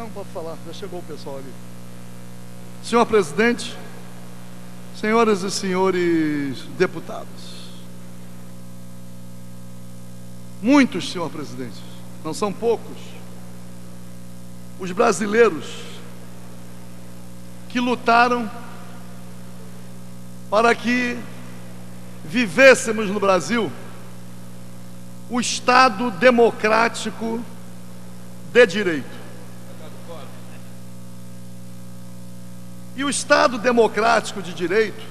Não, pode falar, já chegou o pessoal ali. Senhor presidente, senhoras e senhores deputados, muitos, senhor presidente, não são poucos, os brasileiros que lutaram para que vivêssemos no Brasil o Estado democrático de direito. E o Estado democrático de direito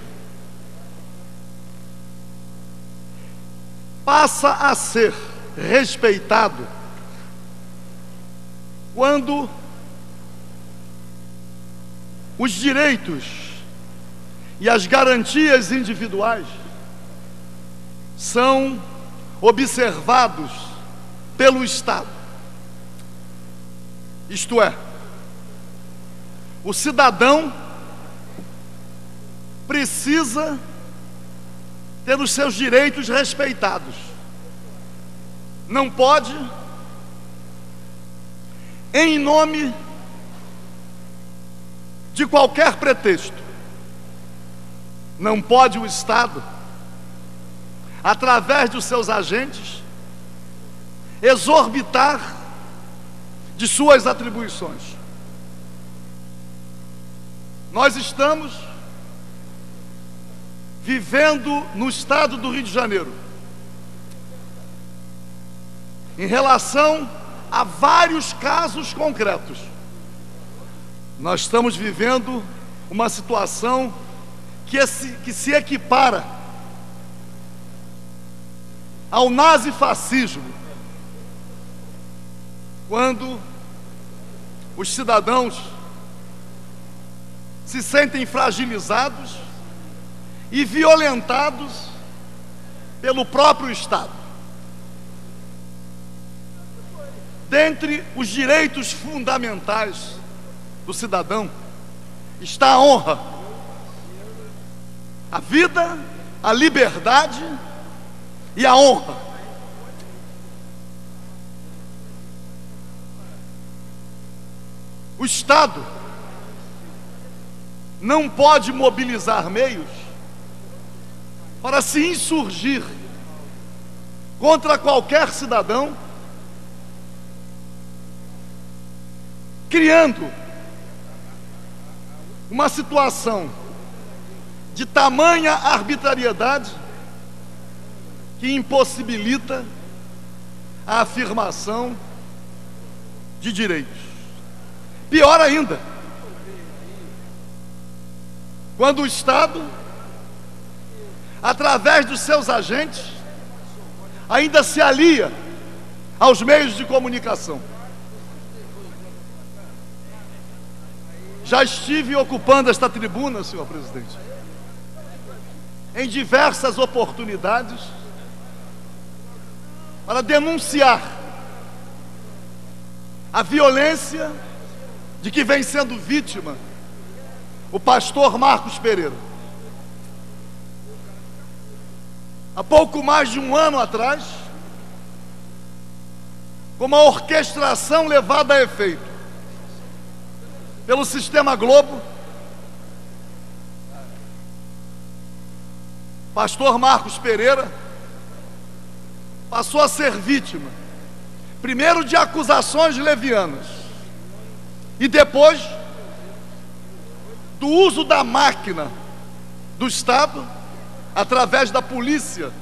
passa a ser respeitado quando os direitos e as garantias individuais são observados pelo Estado. Isto é, o cidadão precisa ter os seus direitos respeitados. Não pode, em nome de qualquer pretexto, não pode o Estado, através dos seus agentes, exorbitar de suas atribuições. Nós estamos vivendo no estado do Rio de Janeiro, em relação a vários casos concretos, nós estamos vivendo uma situação que se equipara ao nazifascismo, quando os cidadãos se sentem fragilizados e violentados pelo próprio Estado. Dentre os direitos fundamentais do cidadão está a honra, a vida, a liberdade e a honra. O Estado não pode mobilizar meios para se insurgir contra qualquer cidadão, criando uma situação de tamanha arbitrariedade que impossibilita a afirmação de direitos. Pior ainda, quando o Estado, através dos seus agentes, ainda se alia aos meios de comunicação. Já estive ocupando esta tribuna, senhor presidente, em diversas oportunidades, para denunciar a violência de que vem sendo vítima o pastor Marcos Pereira. Há pouco mais de um ano atrás, com uma orquestração levada a efeito pelo Sistema Globo, pastor Marcos Pereira passou a ser vítima, primeiro de acusações levianas e depois do uso da máquina do Estado, através da polícia,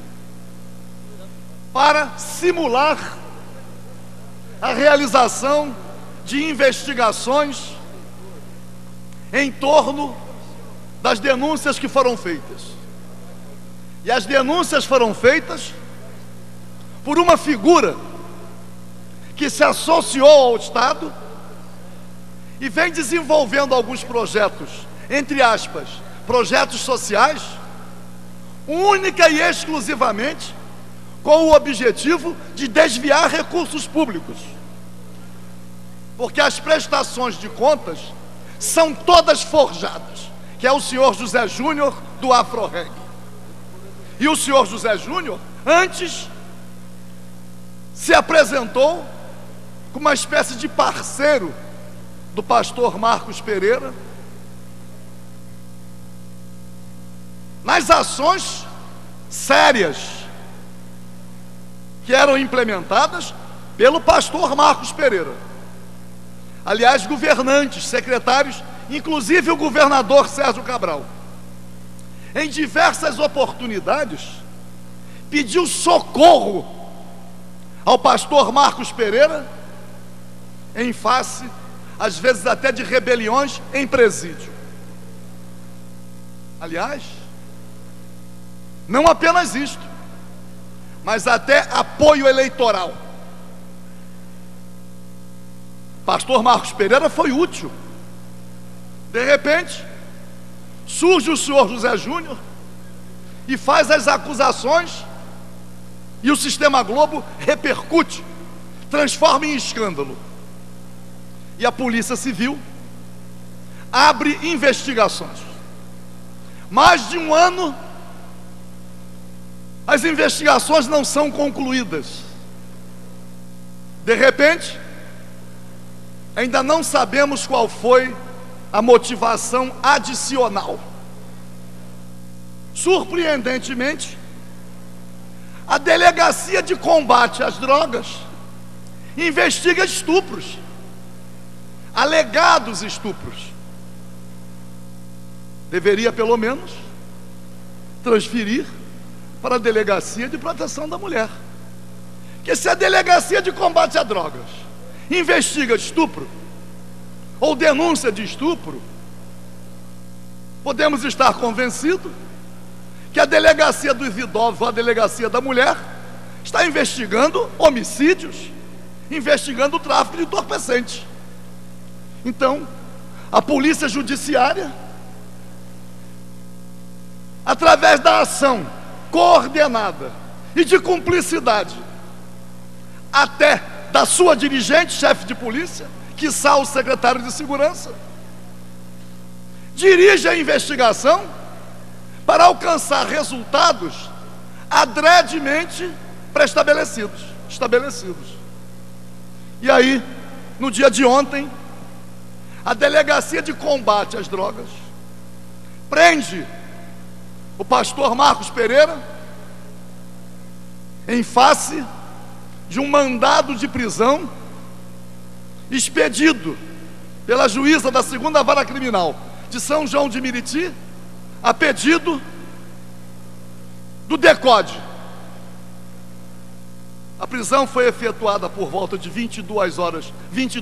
para simular a realização de investigações em torno das denúncias que foram feitas. E as denúncias foram feitas por uma figura que se associou ao Estado e vem desenvolvendo alguns projetos, entre aspas, projetos sociais, única e exclusivamente com o objetivo de desviar recursos públicos. Porque as prestações de contas são todas forjadas, que é o senhor José Júnior do AfroReg. E o senhor José Júnior, antes, se apresentou como uma espécie de parceiro do pastor Marcos Pereira, nas ações sérias que eram implementadas pelo pastor Marcos Pereira. Aliás, governantes, secretários, inclusive o governador Sérgio Cabral, em diversas oportunidades, pediu socorro ao pastor Marcos Pereira, em face, às vezes até de rebeliões em presídio. Aliás, não apenas isto, mas até apoio eleitoral. Pastor Marcos Pereira foi útil. De repente, surge o senhor José Júnior e faz as acusações, e o Sistema Globo repercute, transforma em escândalo. E a Polícia Civil abre investigações. Mais de um ano, as investigações não são concluídas. De repente, ainda não sabemos qual foi a motivação adicional. Surpreendentemente, a Delegacia de Combate às Drogas investiga estupros, alegados estupros. Deveria, pelo menos, transferir para a Delegacia de Proteção da Mulher. Porque se a Delegacia de Combate a Drogas investiga estupro, ou denúncia de estupro, podemos estar convencidos que a Delegacia dos Idosos ou a Delegacia da Mulher está investigando homicídios, investigando o tráfico de entorpecentes. Então, a Polícia Judiciária, através da ação coordenada e de cumplicidade, até da sua dirigente, chefe de polícia, quiçá o secretário de segurança, dirige a investigação para alcançar resultados adredemente pré-estabelecidos. E aí, no dia de ontem, a Delegacia de Combate às Drogas prende o pastor Marcos Pereira em face de um mandado de prisão expedido pela juíza da 2ª Vara Criminal de São João de Meriti, a pedido do DECODE. A prisão foi efetuada por volta de 22h30,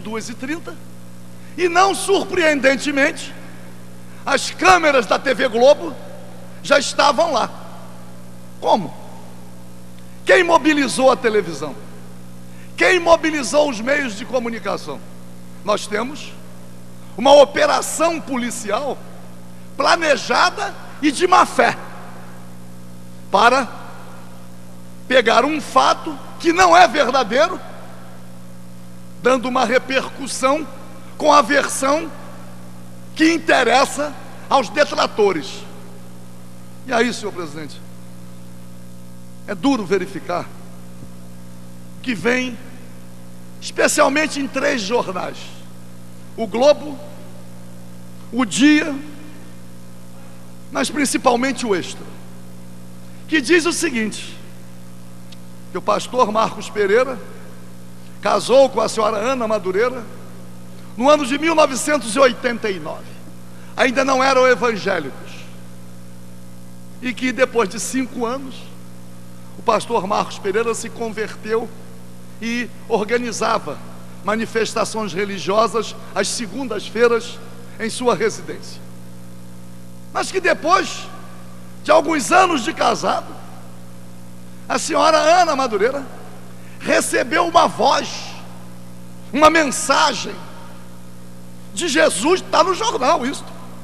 e não surpreendentemente, as câmeras da TV Globo já estavam lá. Como? Quem mobilizou a televisão? Quem mobilizou os meios de comunicação? Nós temos uma operação policial planejada e de má fé para pegar um fato que não é verdadeiro, dando uma repercussão com a versão que interessa aos detratores. E aí, senhor presidente, é duro verificar que vem, especialmente em 3 jornais, o Globo, o Dia, mas principalmente o Extra, que diz o seguinte: que o pastor Marcos Pereira casou com a senhora Ana Madureira no ano de 1989, ainda não eram evangélicos, e que depois de 5 anos o pastor Marcos Pereira se converteu e organizava manifestações religiosas às segundas-feiras em sua residência. Mas que depois de alguns anos de casado, a senhora Ana Madureira recebeu uma voz, uma mensagem de Jesus, está no jornal isso,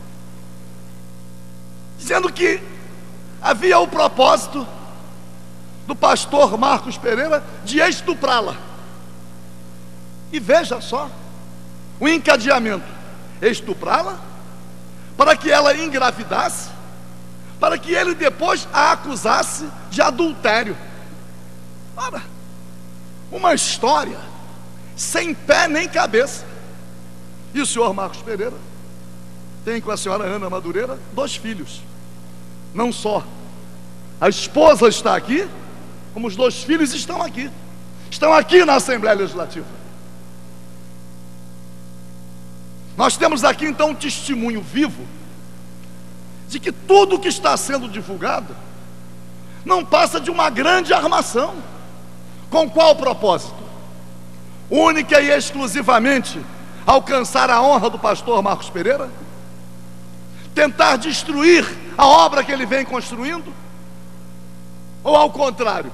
dizendo que havia o propósito do pastor Marcos Pereira de estuprá-la. E veja só o encadeamento: estuprá-la, para que ela engravidasse, para que ele depois a acusasse de adultério. Ora, uma história sem pé nem cabeça. E o senhor Marcos Pereira tem com a senhora Ana Madureira 2 filhos. Não só a esposa está aqui, como os 2 filhos estão aqui. Estão aqui na Assembleia Legislativa. Nós temos aqui então um testemunho vivo de que tudo que está sendo divulgado não passa de uma grande armação. Com qual propósito? Única e exclusivamente alcançar a honra do pastor Marcos Pereira? Tentar destruir a obra que ele vem construindo? Ou ao contrário?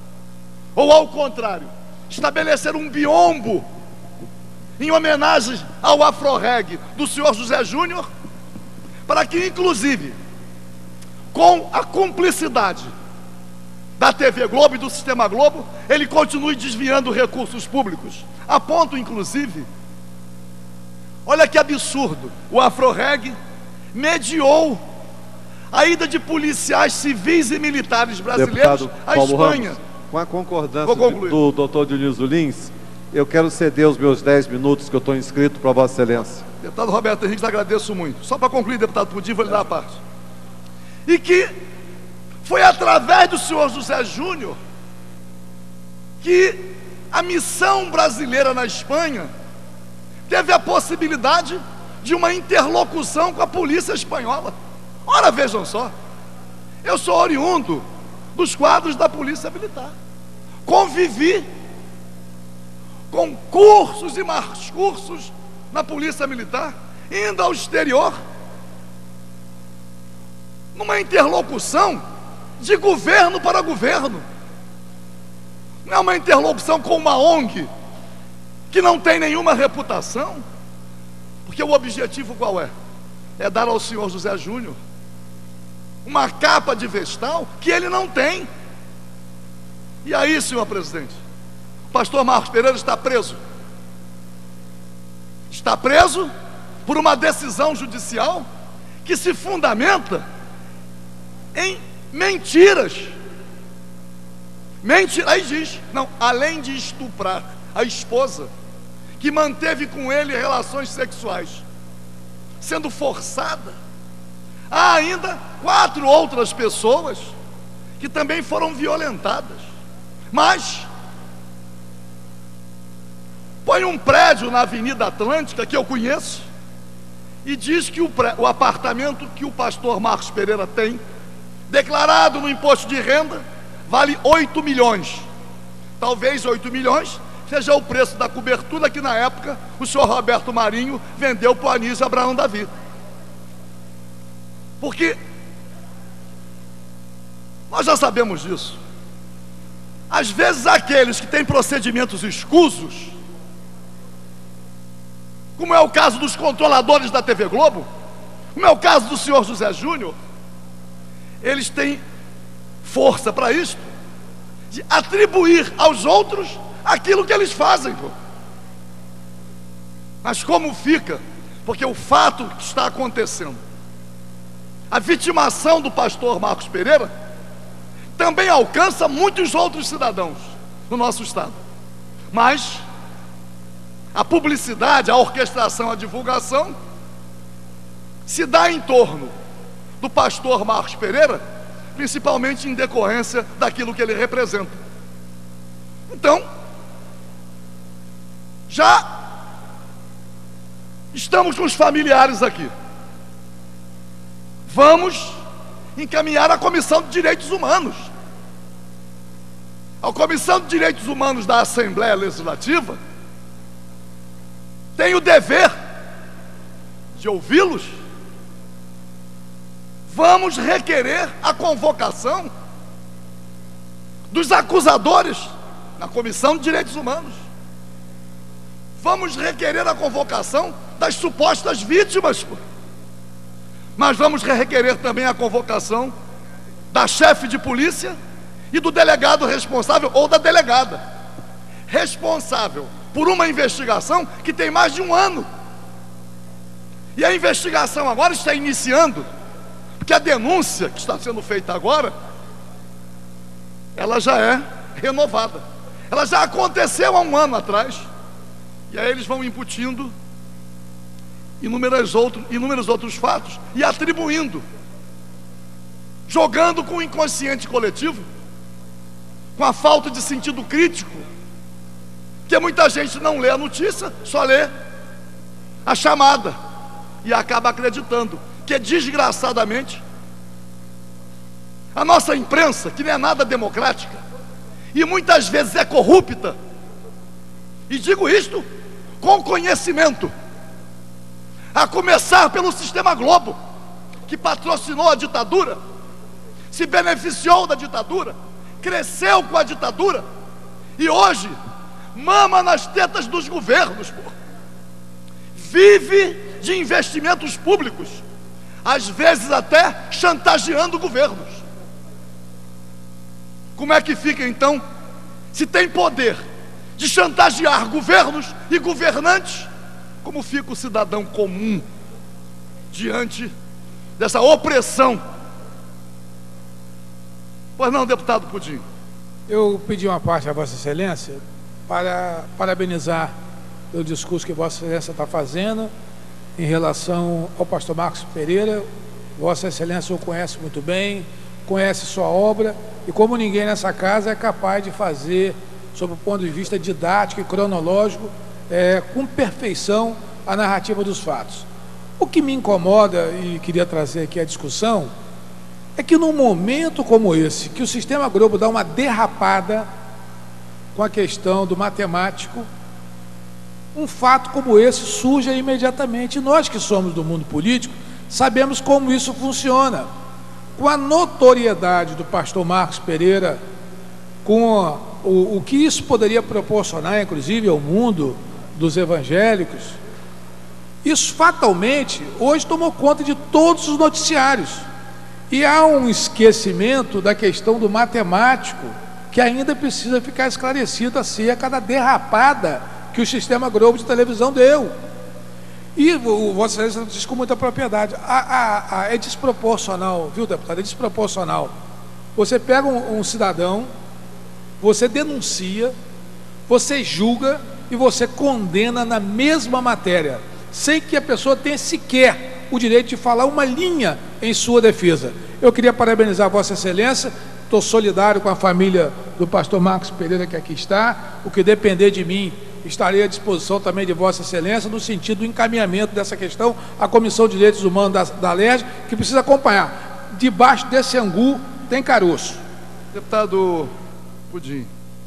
Estabelecer um biombo em homenagem ao Afroreg do senhor José Júnior, para que inclusive com a cumplicidade da TV Globo e do Sistema Globo, ele continue desviando recursos públicos, a ponto inclusive, olha que absurdo, o Afroreg mediou a ida de policiais civis e militares brasileiros à Espanha. Ramos, com a concordância do doutor Dionísio Lins, eu quero ceder os meus 10 minutos que eu estou inscrito para Vossa Excelência. Deputado Roberto Henrique, agradeço muito. Só para concluir, deputado Pudim, vou lhe dar a parte. E que foi através do senhor José Júnior que a missão brasileira na Espanha teve a possibilidade de uma interlocução com a polícia espanhola. Ora, vejam só, eu sou oriundo dos quadros da Polícia Militar, convivi com cursos e mais cursos na Polícia Militar, indo ao exterior, numa interlocução de governo para governo. Não é uma interlocução com uma ONG que não tem nenhuma reputação, porque o objetivo qual é? É dar ao senhor José Júnior uma capa de vestal que ele não tem. E aí, senhor presidente, o pastor Marcos Pereira está preso. Está preso por uma decisão judicial que se fundamenta em mentiras. Aí diz, não, além de estuprar a esposa, que manteve com ele relações sexuais, sendo forçada, há ainda 4 outras pessoas que também foram violentadas. Mas põe um prédio na Avenida Atlântica, que eu conheço, e diz que o apartamento que o pastor Marcos Pereira tem, declarado no imposto de renda, vale 8 milhões. Talvez 8 milhões seja o preço da cobertura que na época o senhor Roberto Marinho vendeu para o Anísio Abraão Davi. Porque nós já sabemos disso. Às vezes aqueles que têm procedimentos escusos, como é o caso dos controladores da TV Globo, como é o caso do senhor José Júnior, eles têm força para isso, de atribuir aos outros aquilo que eles fazem. Mas como fica? Porque o fato que está acontecendo, a vitimação do pastor Marcos Pereira, também alcança muitos outros cidadãos no nosso estado. Mas a publicidade, a orquestração, a divulgação se dá em torno do pastor Marcos Pereira, principalmente em decorrência daquilo que ele representa. Então, já estamos com os familiares aqui. Vamos encaminhar a Comissão de Direitos Humanos. A Comissão de Direitos Humanos da Assembleia Legislativa tem o dever de ouvi-los. Vamos requerer a convocação dos acusadores na Comissão de Direitos Humanos. Vamos requerer a convocação das supostas vítimas. Mas vamos requerer também a convocação da chefe de polícia e do delegado responsável, ou da delegada responsável por uma investigação que tem mais de 1 ano. E a investigação agora está iniciando, porque a denúncia que está sendo feita agora, ela já é renovada. Ela já aconteceu há 1 ano atrás. E aí eles vão imputindo inúmeros outros fatos, e atribuindo, jogando com o inconsciente coletivo, com a falta de sentido crítico, que muita gente não lê a notícia, só lê a chamada, e acaba acreditando que, desgraçadamente, a nossa imprensa, que não é nada democrática, e muitas vezes é corrupta, e digo isto com conhecimento, a começar pelo Sistema Globo, que patrocinou a ditadura, se beneficiou da ditadura, cresceu com a ditadura, e hoje mama nas tetas dos governos, vive de investimentos públicos, às vezes até chantageando governos. Como é que fica então, se tem poder de chantagear governos e governantes, como fica o cidadão comum diante dessa opressão? Pois não, deputado Pudim? Eu pedi uma parte a Vossa Excelência para parabenizar pelo discurso que Vossa Excelência está fazendo em relação ao pastor Marcos Pereira. Vossa Excelência o conhece muito bem, conhece sua obra, e como ninguém nessa casa é capaz de fazer, sob o ponto de vista didático e cronológico, com perfeição, a narrativa dos fatos. O que me incomoda, e queria trazer aqui a discussão, é que num momento como esse, que o Sistema Globo dá uma derrapada com a questão do matemático, um fato como esse surge imediatamente. Nós que somos do mundo político sabemos como isso funciona. Com a notoriedade do pastor Marcos Pereira, com o que isso poderia proporcionar, inclusive, ao mundo dos evangélicos, isso fatalmente hoje tomou conta de todos os noticiários, e há um esquecimento da questão do matemático que ainda precisa ficar esclarecido acerca da derrapada que o Sistema Globo de televisão deu. E o Vossa Excelência diz com muita propriedade, é desproporcional, viu, deputado? É desproporcional. Você pega um cidadão, você denuncia, você julga e você condena na mesma matéria, sem que a pessoa tenha sequer o direito de falar uma linha em sua defesa. Eu queria parabenizar a Vossa Excelência, estou solidário com a família do pastor Marcos Pereira que aqui está. O que depender de mim, estarei à disposição também de Vossa Excelência, no sentido do encaminhamento dessa questão à Comissão de Direitos Humanos da LERJ, que precisa acompanhar. Debaixo desse angu tem caroço. Deputado Pudim,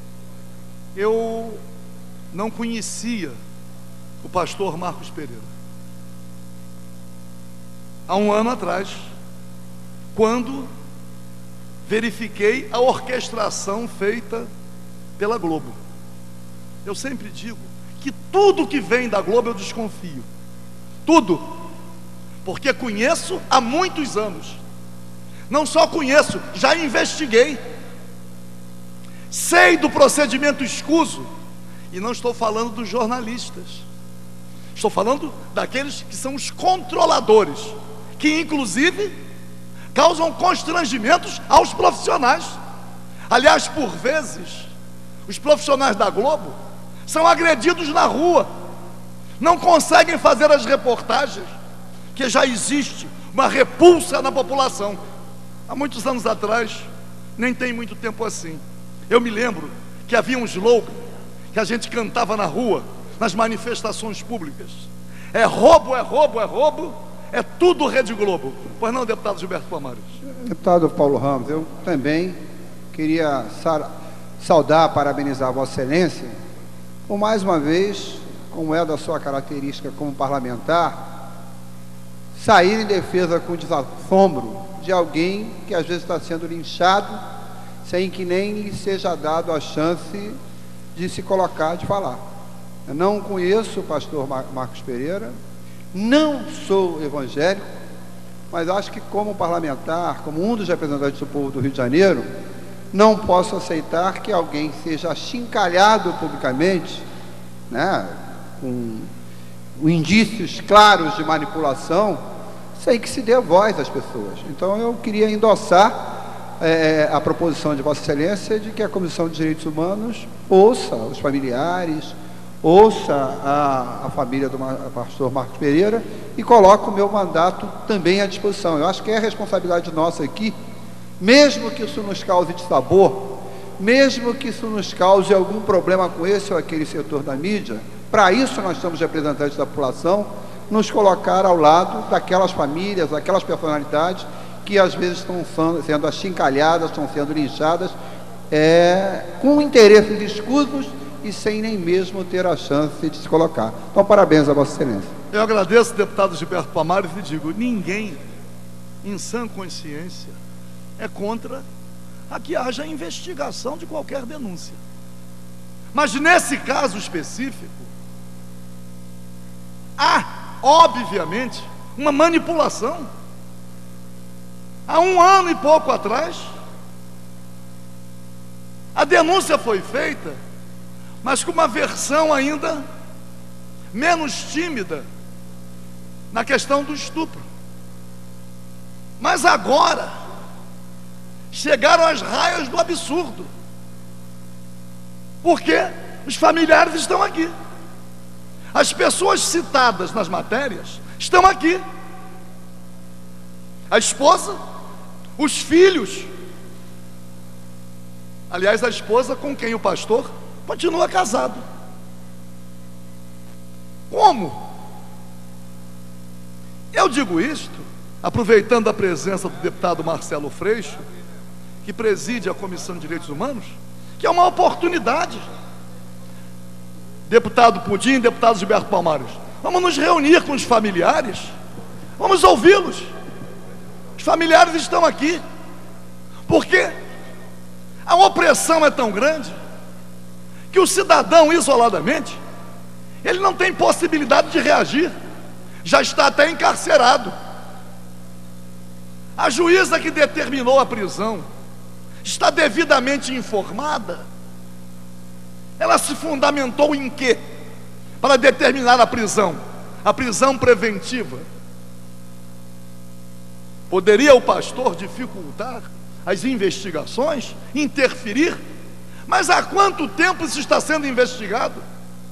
eu não conhecia o pastor Marcos Pereira. Há um ano atrás, quando verifiquei a orquestração feita pela Globo. Eu sempre digo que tudo que vem da Globo eu desconfio. Tudo. Porque conheço há muitos anos. Não só conheço, já investiguei. Sei do procedimento escuso. E não estou falando dos jornalistas. Estou falando daqueles que são os controladores, que inclusive causam constrangimentos aos profissionais. Aliás, por vezes, os profissionais da Globo são agredidos na rua, não conseguem fazer as reportagens, que já existe uma repulsa na população. Há muitos anos atrás, nem tem muito tempo assim, eu me lembro que havia um slogan que a gente cantava na rua, nas manifestações públicas: é roubo, é roubo, é roubo, é tudo Rede Globo. Pois não, deputado Gilberto Palmares? Deputado Paulo Ramos, eu também queria saudar, parabenizar Vossa Excelência, por mais uma vez, como é da sua característica como parlamentar, sair em defesa com desassombro de alguém que às vezes está sendo linchado, sem que nem lhe seja dado a chance de se colocar, de falar. Eu não conheço o pastor Marcos Pereira, não sou evangélico, mas acho que como parlamentar, como um dos representantes do povo do Rio de Janeiro, não posso aceitar que alguém seja achincalhado publicamente, né, com indícios claros de manipulação, sem que se dê voz às pessoas. Então eu queria endossar a proposição de Vossa Excelência de que a Comissão de Direitos Humanos ouça os familiares, ouça a família do pastor Marcos Pereira e coloque o meu mandato também à disposição. Eu acho que é responsabilidade nossa aqui, mesmo que isso nos cause dissabor, mesmo que isso nos cause algum problema com esse ou aquele setor da mídia, para isso nós somos representantes da população, nos colocar ao lado daquelas famílias, daquelas personalidades que às vezes estão sendo achincalhadas, estão sendo linchadas, com interesses escusos e sem nem mesmo ter a chance de se colocar. Então, parabéns a Vossa Excelência. Eu agradeço, deputado Gilberto Palmares, e digo, ninguém, em sã consciência, é contra a que haja investigação de qualquer denúncia. Mas nesse caso específico, há, obviamente, uma manipulação. Há 1 ano e pouco atrás, a denúncia foi feita, mas com uma versão ainda menos tímida na questão do estupro. Mas agora chegaram às raias do absurdo, porque os familiares estão aqui, as pessoas citadas nas matérias estão aqui, a esposa, os filhos, aliás, a esposa com quem o pastor continua casado. Como? Eu digo isto aproveitando a presença do deputado Marcelo Freixo, que preside a Comissão de Direitos Humanos, que é uma oportunidade. Deputado Pudim, deputado Gilberto Palmares, vamos nos reunir com os familiares, vamos ouvi-los. Os familiares estão aqui, porque a opressão é tão grande que o cidadão, isoladamente, ele não tem possibilidade de reagir, já está até encarcerado. A juíza que determinou a prisão está devidamente informada? Ela se fundamentou em quê para determinar a prisão preventiva? Poderia o pastor dificultar as investigações, interferir? Mas há quanto tempo isso está sendo investigado?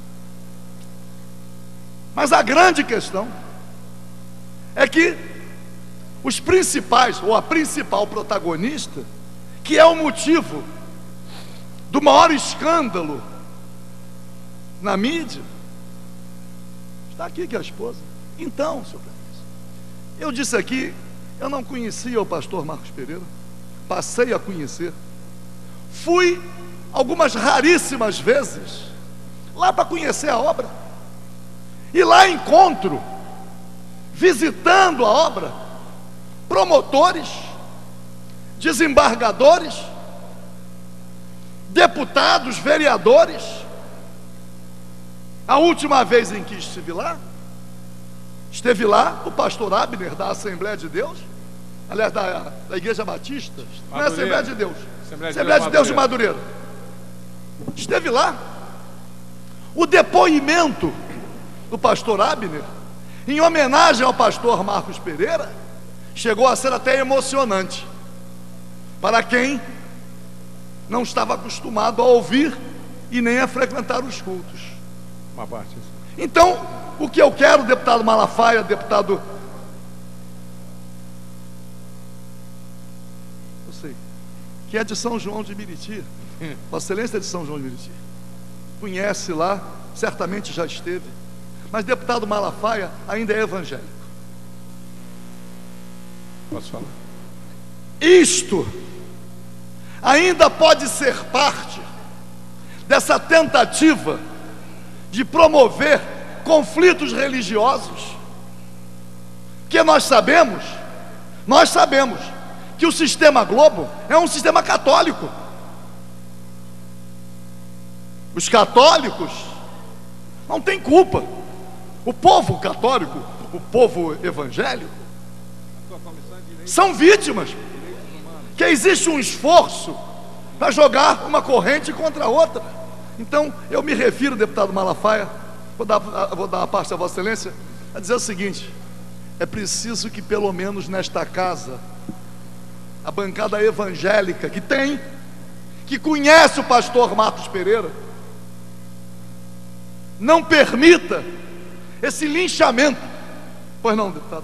Mas a grande questão é que os principais, ou a principal protagonista, que é o motivo do maior escândalo na mídia, está aqui, que é a esposa. Então, senhor presidente, eu disse aqui, eu não conhecia o pastor Marcos Pereira, passei a conhecer, fui algumas raríssimas vezes lá para conhecer a obra, e lá encontro, visitando a obra, promotores, desembargadores, deputados, vereadores. A última vez em que esteve lá o pastor Abner, da Assembleia de Deus, aliás, da Igreja Batista, não é Assembleia de Deus, Assembleia de Deus de Madureira, esteve lá. O depoimento do pastor Abner, em homenagem ao pastor Marcos Pereira, chegou a ser até emocionante para quem não estava acostumado a ouvir e nem a frequentar os cultos. Uma parte. Então, o que eu quero, deputado Malafaia, deputado, eu sei que é de São João de Meriti, Vossa Excelência é de São João de Meriti, conhece lá, certamente já esteve, mas deputado Malafaia ainda é evangélico. Posso falar? Isto ainda pode ser parte dessa tentativa de promover conflitos religiosos, que nós sabemos que o sistema Globo é um sistema católico. Os católicos não têm culpa. O povo católico, o povo evangélico, são vítimas, que existe um esforço para jogar uma corrente contra a outra. Então, eu me refiro, deputado Malafaia, vou dar a parte a Vossa Excelência, a dizer o seguinte: é preciso que pelo menos nesta casa, a bancada evangélica que conhece o pastor Marcos Pereira, não permita esse linchamento. Pois não, deputado?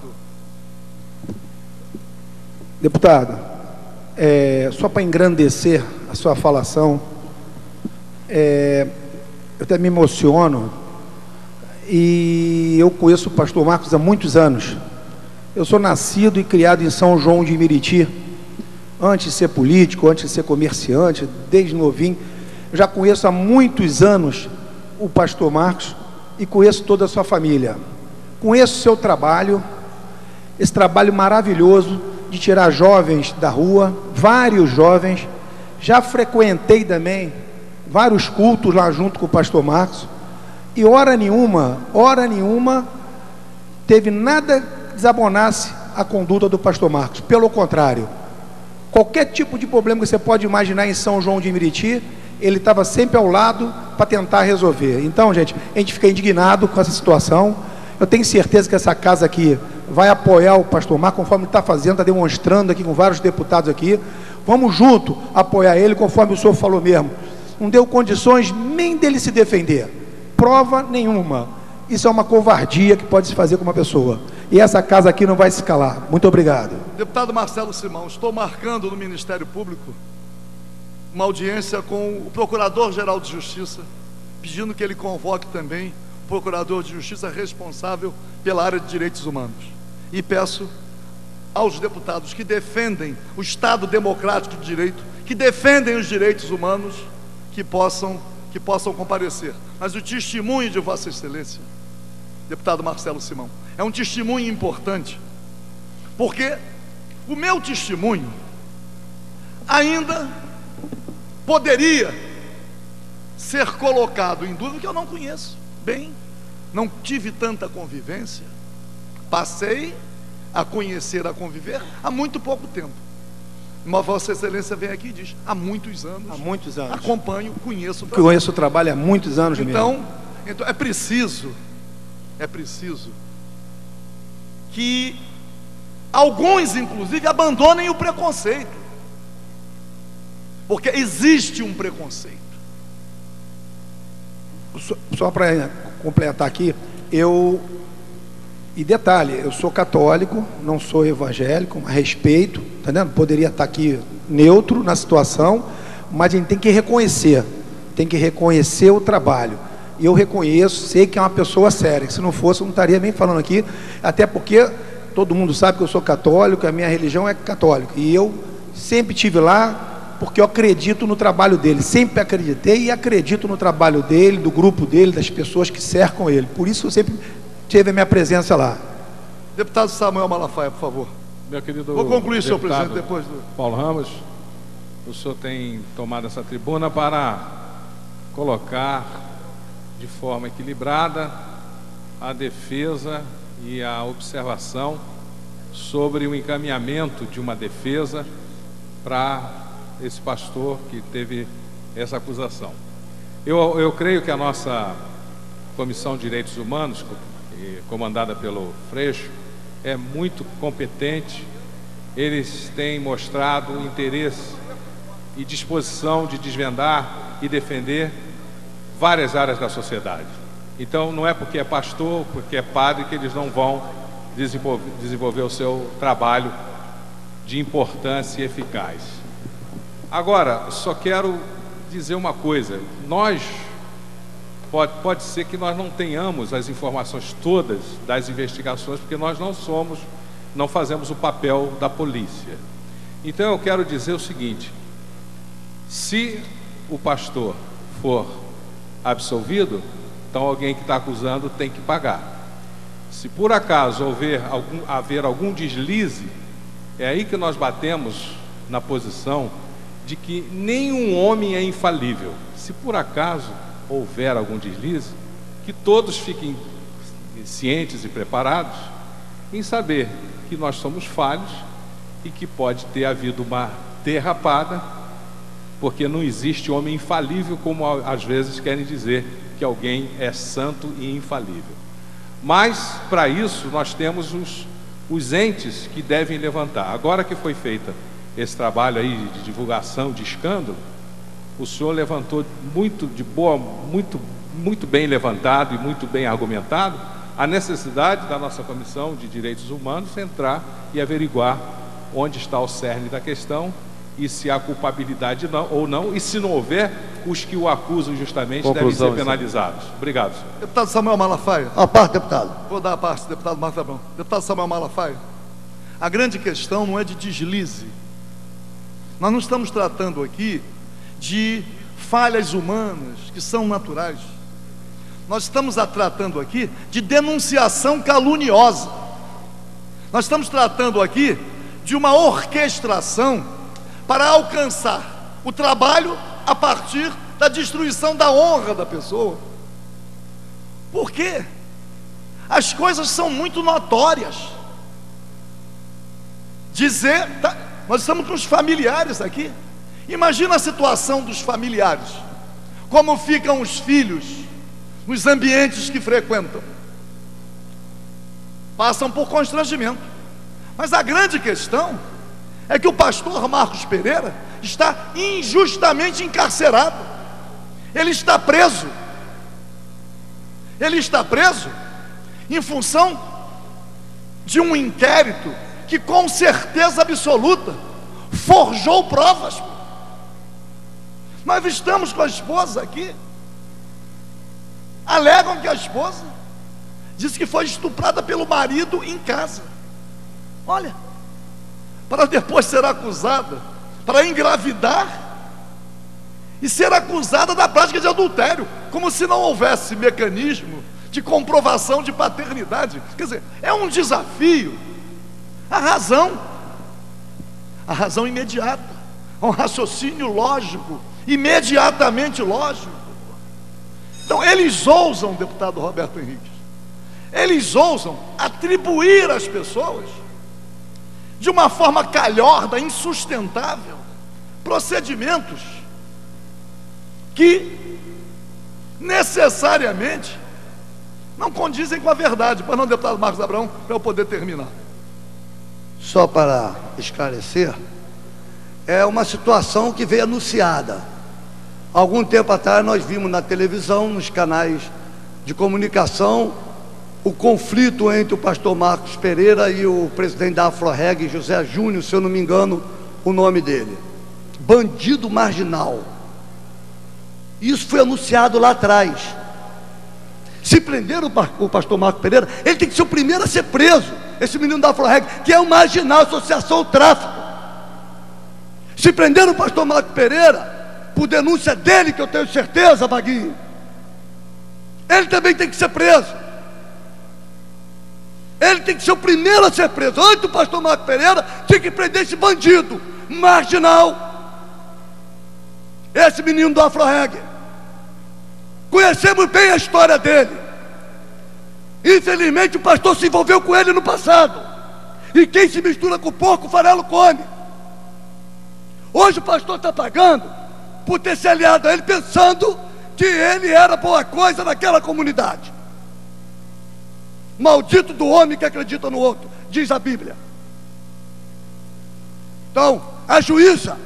Deputado, só para engrandecer a sua falação, eu até me emociono, e eu conheço o pastor Marcos há muitos anos. Eu sou nascido e criado em São João de Meriti, antes de ser político, antes de ser comerciante, desde novinho. Eu já conheço há muitos anos o pastor Marcos e conheço toda a sua família. Conheço o seu trabalho, esse trabalho maravilhoso de tirar jovens da rua, vários jovens. Já frequentei também vários cultos lá junto com o pastor Marcos, e hora nenhuma teve nada que desabonasse a conduta do pastor Marcos. Pelo contrário, qualquer tipo de problema que você pode imaginar em São João de Meriti, ele estava sempre ao lado para tentar resolver. Então, gente, a gente fica indignado com essa situação. Eu tenho certeza que essa casa aqui vai apoiar o pastor Marcos, conforme ele está fazendo, está demonstrando aqui com vários deputados aqui. Vamos junto apoiar ele, conforme o senhor falou mesmo. Não deu condições nem dele se defender, prova nenhuma. Isso é uma covardia que pode se fazer com uma pessoa, e essa casa aqui não vai se calar. Muito obrigado. Deputado Marcelo Simão, estou marcando no Ministério Público uma audiência com o Procurador-Geral de Justiça, pedindo que ele convoque também o Procurador de Justiça responsável pela área de direitos humanos, e peço aos deputados que defendem o Estado democrático de direito, que defendem os direitos humanos, que possam comparecer. Mas o testemunho de Vossa Excelência, deputado Marcelo Simão, é um testemunho importante, porque o meu testemunho ainda poderia ser colocado em dúvida, que eu não conheço bem, não tive tanta convivência, passei a conhecer, a conviver há muito pouco tempo. Mas Vossa Excelência vem aqui e diz, há muitos anos. Acompanho, conheço o trabalho. Conheço o trabalho há muitos anos mesmo. Então é preciso que alguns, inclusive, abandonem o preconceito, porque existe um preconceito. Só para completar aqui, e detalhe, eu sou católico, não sou evangélico, mas respeito, tá entendendo? Poderia estar aqui neutro na situação, mas a gente tem que reconhecer o trabalho. E eu reconheço, sei que é uma pessoa séria, que se não fosse eu não estaria nem falando aqui, até porque todo mundo sabe que eu sou católico, a minha religião é católica, e eu sempre estive lá porque eu acredito no trabalho dele, sempre acreditei e acredito no trabalho dele, do grupo dele, das pessoas que cercam ele. Por isso eu sempre tive a minha presença lá. Deputado Samuel Malafaia, por favor. Meu querido, vou concluir, senhor presidente, depois do... Paulo Ramos, o senhor tem tomado essa tribuna para colocar de forma equilibrada a defesa e a observação sobre o encaminhamento de uma defesa para esse pastor que teve essa acusação. Eu creio que a nossa Comissão de Direitos Humanos, comandada pelo Freixo, é muito competente. Eles têm mostrado interesse e disposição de desvendar e defender várias áreas da sociedade. Então não é porque é pastor, porque é padre, que eles não vão desenvolver o seu trabalho de importância e eficaz. Agora, só quero dizer uma coisa: nós pode ser que nós não tenhamos as informações todas das investigações, porque nós não fazemos o papel da polícia. Então eu quero dizer o seguinte: se o pastor for absolvido, então alguém que está acusando tem que pagar. Se por acaso haver algum deslize, é aí que nós batemos na posição de que nenhum homem é infalível. Se por acaso houver algum deslize, que todos fiquem cientes e preparados em saber que nós somos falhos e que pode ter havido uma derrapada, porque não existe homem infalível, como às vezes querem dizer que alguém é santo e infalível. Mas para isso nós temos os entes que devem levantar. Agora que foi feita esse trabalho aí de divulgação, de escândalo, o senhor levantou muito muito bem levantado e muito bem argumentado a necessidade da nossa Comissão de Direitos Humanos entrar e averiguar onde está o cerne da questão e se há culpabilidade ou não, e se não houver, os que o acusam justamente devem ser penalizados. Obrigado, senhor. Deputado Samuel Malafaia. A parte, deputado. Vou dar a parte, deputado Marcos Abrão. Deputado Samuel Malafaia, a grande questão não é de deslize. Nós não estamos tratando aqui de falhas humanas que são naturais. Nós estamos tratando aqui de denunciação caluniosa. Nós estamos tratando aqui de uma orquestração para alcançar o trabalho a partir da destruição da honra da pessoa. Por quê? As coisas são muito notórias. Nós estamos com os familiares aqui. Imagina a situação dos familiares. Como ficam os filhos nos ambientes que frequentam. Passam por constrangimento. Mas a grande questão é que o pastor Marcos Pereira está injustamente encarcerado. Ele está preso. Ele está preso em função de um inquérito que, com certeza absoluta, forjou provas. Nós estamos com a esposa aqui. Alegam que a esposa disse que foi estuprada pelo marido em casa. Olha, para depois ser acusada, para engravidar e ser acusada da prática de adultério, como se não houvesse mecanismo de comprovação de paternidade. Quer dizer, é um desafio. A razão imediata, um raciocínio lógico, imediatamente lógico. Então eles ousam, deputado Roberto Henrique, eles ousam atribuir às pessoas, de uma forma calhorda, insustentável, procedimentos que necessariamente não condizem com a verdade. Pois não, deputado Marcos Abrão, para eu poder terminar. Só para esclarecer, é uma situação que veio anunciada. Algum tempo atrás nós vimos na televisão, nos canais de comunicação, o conflito entre o pastor Marcos Pereira e o presidente da Afroreg, José Júnior, se eu não me engano o nome dele. Bandido marginal. Isso foi anunciado lá atrás. Se prender o pastor Marcos Pereira, ele tem que ser o primeiro a ser preso. Esse menino da Afroreg, que é um marginal, associação ao tráfico. Se prender o pastor Marcos Pereira, por denúncia dele, que eu tenho certeza, Vaguinho, ele também tem que ser preso. Ele tem que ser o primeiro a ser preso. Antes do pastor Marcos Pereira, tinha que prender esse bandido marginal, esse menino do Afroreg. Conhecemos bem a história dele. Infelizmente o pastor se envolveu com ele no passado, e quem se mistura com o porco, o farelo come. Hoje o pastor está pagando por ter se aliado a ele, pensando que ele era boa coisa naquela comunidade. Maldito do homem que acredita no outro, diz a Bíblia. Então, a juíza,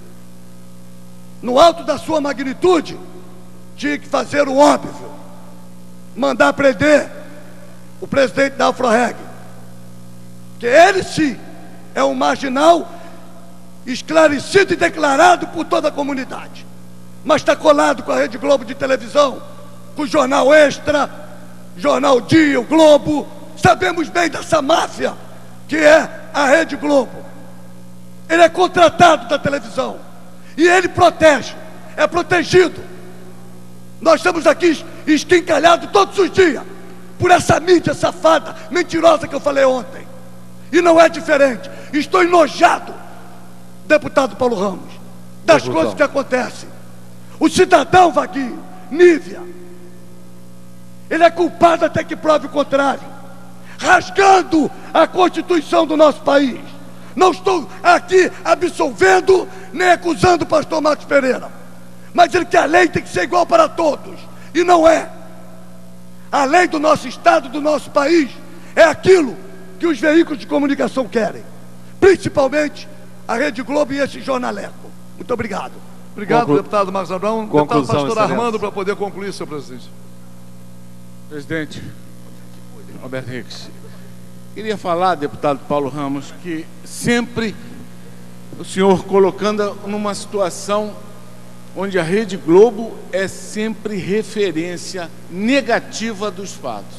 no alto da sua magnitude, tinha que fazer o óbvio, mandar prender o presidente da Afroreg, que ele sim é um marginal esclarecido e declarado por toda a comunidade, mas está colado com a Rede Globo de televisão, com o Jornal Extra, Jornal Dia, o Globo. Sabemos bem dessa máfia que é a Rede Globo. Ele é contratado da televisão e ele protege, é protegido. Nós estamos aqui esquincalhados todos os dias por essa mídia safada, mentirosa que eu falei ontem. E não é diferente. Estou enojado, deputado Paulo Ramos, das coisas que acontecem. O cidadão, Vaguinho, Nívia, ele é culpado até que prove o contrário, rasgando a Constituição do nosso país. Não estou aqui absolvendo nem acusando o pastor Marcos Pereira, mas ele que a lei tem que ser igual para todos, e não é. A lei do nosso estado, do nosso país, é aquilo que os veículos de comunicação querem, principalmente a Rede Globo e esse jornaleco. Muito obrigado. Obrigado, deputado Marcos Abrão. Deputado Pastor Armando, para poder concluir, senhor presidente. Presidente Alberto Henriques, queria falar, deputado Paulo Ramos, que sempre o senhor colocando numa situação onde a Rede Globo é sempre referência negativa dos fatos.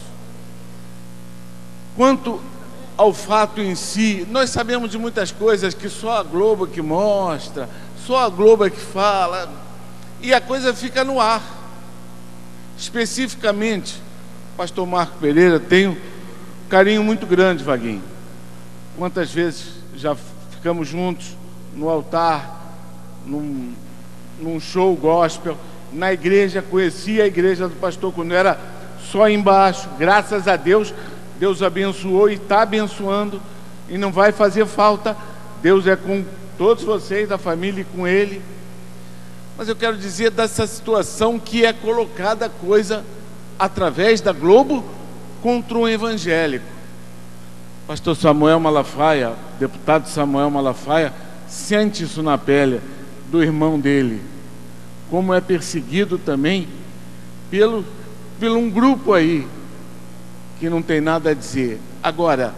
Quanto ao fato em si, nós sabemos de muitas coisas que só a Globo que mostra, só a Globo é que fala, e a coisa fica no ar. Especificamente, o pastor Marco Pereira tem um carinho muito grande, Vaguinho. Quantas vezes já ficamos juntos no altar, num show gospel, na igreja, conheci a igreja do pastor quando era só embaixo, graças a Deus, Deus abençoou e está abençoando, e não vai fazer falta, Deus é com todos vocês, da família e com ele. Mas eu quero dizer dessa situação que é colocada a coisa através da Globo contra o evangélico. Pastor Samuel Malafaia, deputado Samuel Malafaia, sente isso na pele do irmão dele, como é perseguido também pelo um grupo aí que não tem nada a dizer. Agora,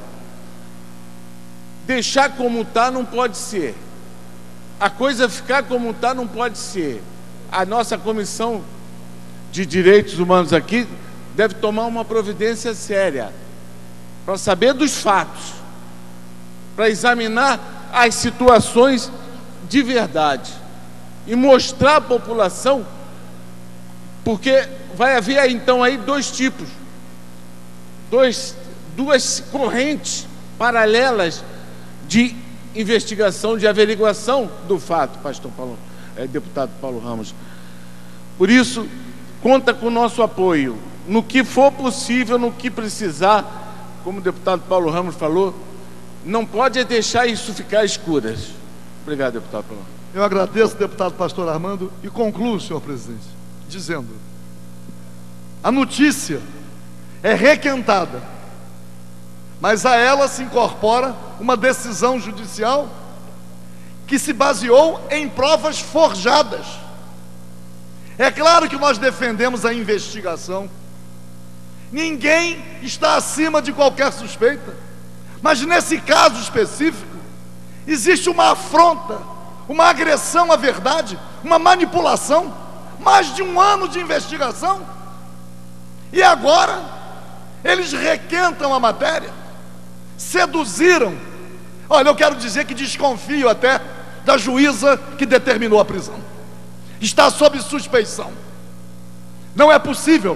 deixar como está não pode ser, a coisa ficar como está não pode ser. A nossa Comissão de Direitos Humanos aqui deve tomar uma providência séria para saber dos fatos, para examinar as situações de verdade e mostrar à população, porque vai haver então aí dois tipos, duas correntes paralelas de investigação, de averiguação do fato, deputado Paulo Ramos. Por isso, conta com o nosso apoio, no que for possível, no que precisar, como o deputado Paulo Ramos falou, não pode deixar isso ficar às escuras. Obrigado, deputado Paulo Ramos. Eu agradeço, deputado Pastor Armando, e concluo, senhor presidente, dizendo: a notícia é requentada, mas a ela se incorpora uma decisão judicial que se baseou em provas forjadas. É claro que nós defendemos a investigação, ninguém está acima de qualquer suspeita, mas nesse caso específico existe uma afronta, uma agressão à verdade, uma manipulação, mais de 1 ano de investigação, e agora eles requentam a matéria, seduziram. Olha, eu quero dizer que desconfio até da juíza que determinou a prisão, está sob suspeição. Não é possível,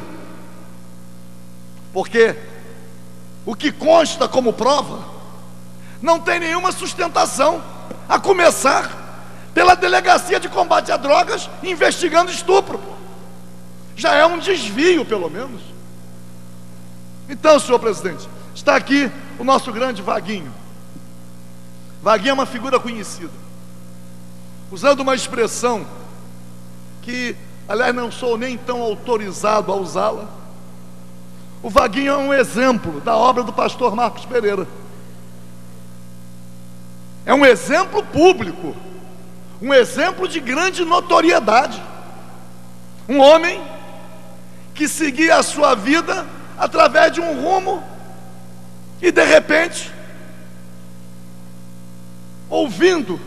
porque o que consta como prova não tem nenhuma sustentação, a começar pela Delegacia de Combate a Drogas investigando estupro. Já é um desvio, pelo menos. Então, senhor presidente, está aqui o nosso grande Vaguinho. Vaguinho é uma figura conhecida, usando uma expressão que, aliás, não sou nem tão autorizado a usá-la. O Vaguinho é um exemplo da obra do pastor Marcos Pereira. É um exemplo público, um exemplo de grande notoriedade, um homem que seguia a sua vida através de um rumo e de repente, ouvindo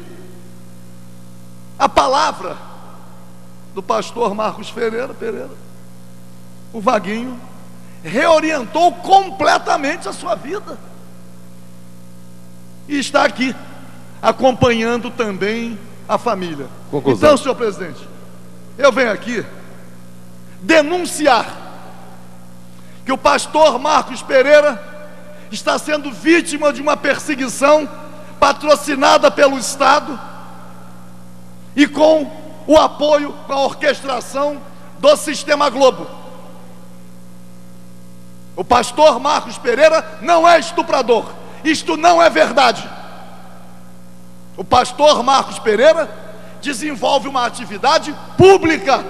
a palavra do pastor Marcos Pereira, o Vaguinho reorientou completamente a sua vida e está aqui acompanhando também a família. Conclusão. Então, senhor presidente, eu venho aqui denunciar que o pastor Marcos Pereira está sendo vítima de uma perseguição patrocinada pelo Estado e com o apoio, com a orquestração do Sistema Globo. O pastor Marcos Pereira não é estuprador, isto não é verdade. O pastor Marcos Pereira desenvolve uma atividade pública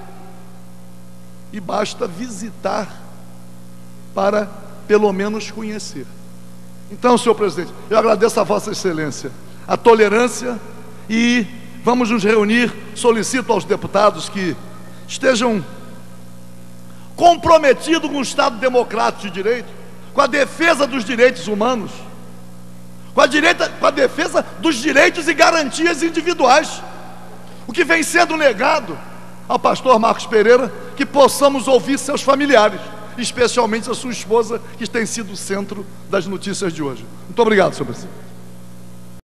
e basta visitar para pelo menos conhecer. Então, senhor presidente, eu agradeço a vossa excelência a tolerância e vamos nos reunir solicito aos deputados que estejam comprometidos com o Estado democrático de direito, com a defesa dos direitos humanos, com a defesa dos direitos e garantias individuais. O que vem sendo negado ao pastor Marcos Pereira, que possamos ouvir seus familiares, especialmente a sua esposa, que tem sido o centro das notícias de hoje. Muito obrigado, senhor presidente.